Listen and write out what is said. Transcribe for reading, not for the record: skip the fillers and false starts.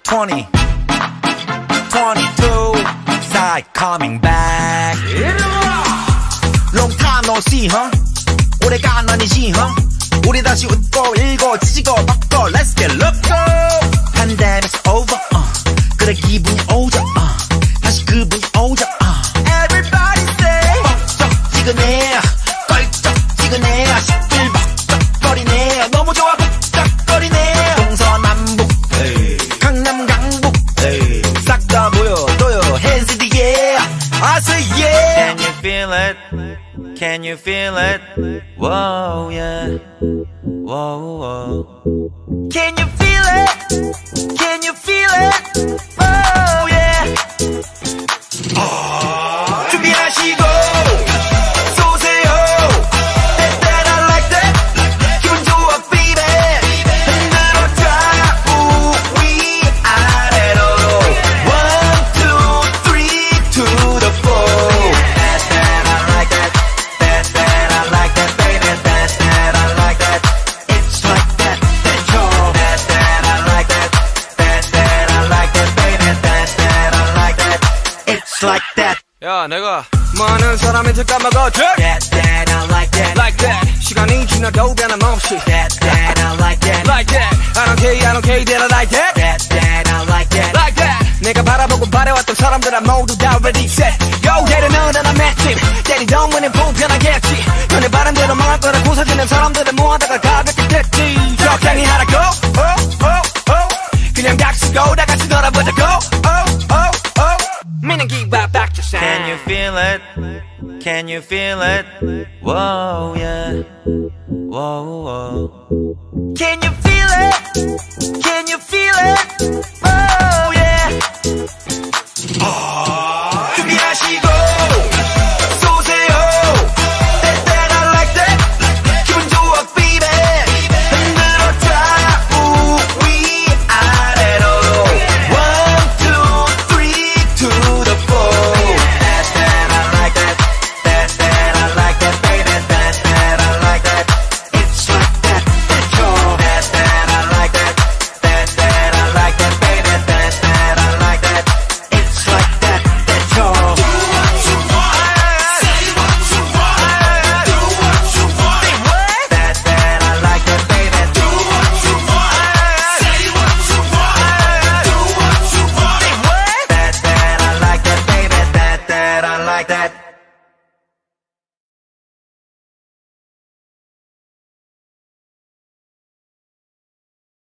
20, 22, side coming back. Long time no see, huh? 오래간 아니지, huh? 우리 다시 웃고 일고 지지고 뻗고 Let's get loco. Pandemic's over, 그래 기분이 오죠, 다시 그분이 오죠, Everybody say 뻑적지근해, 껄쩍지근해, 시끌벅적거리네, 너무 좋아 벅적거리네. 동서남북, 강남 강북, 싹 다 보여줘요, hands in the air. I say yeah. Can you feel it? Can you feel it? Whoa, yeah. Whoa, whoa. Can you feel it? Can you feel it? Oh yeah. 준비하시고 쏘세요. That I like that. 기분 좋아, baby. 흔들어줘 우위 아래로. 1, 2, 3 to the 4. That I like that. That I like that, baby. That I like that. It's like that. That's all. That I like that. That I like that, baby. That I like that. It's like that. 야, 내가 많은 사람한테 까먹었지? That I like that. Like that. 시간이 지나도 변함없이. That I like that. Like that. I don't care, that I like that. That I like that. Like that. 내가 바라보고 바래왔던 사람들아 모두 다 ready set. Go 때려 넣으라 나 맷집. 때리던 문은 불편하겠지. 너네 바람대로 망할 거라 고사지는 사람들을 모아다가 가볍게 됐지. 적당히 하라고. 그냥 닥치고 다 같이 놀아보자고. Meaning give back to sound. Can you feel it? Can you feel it? Whoa, yeah. Whoa, whoa. Can you feel it? Can you feel it?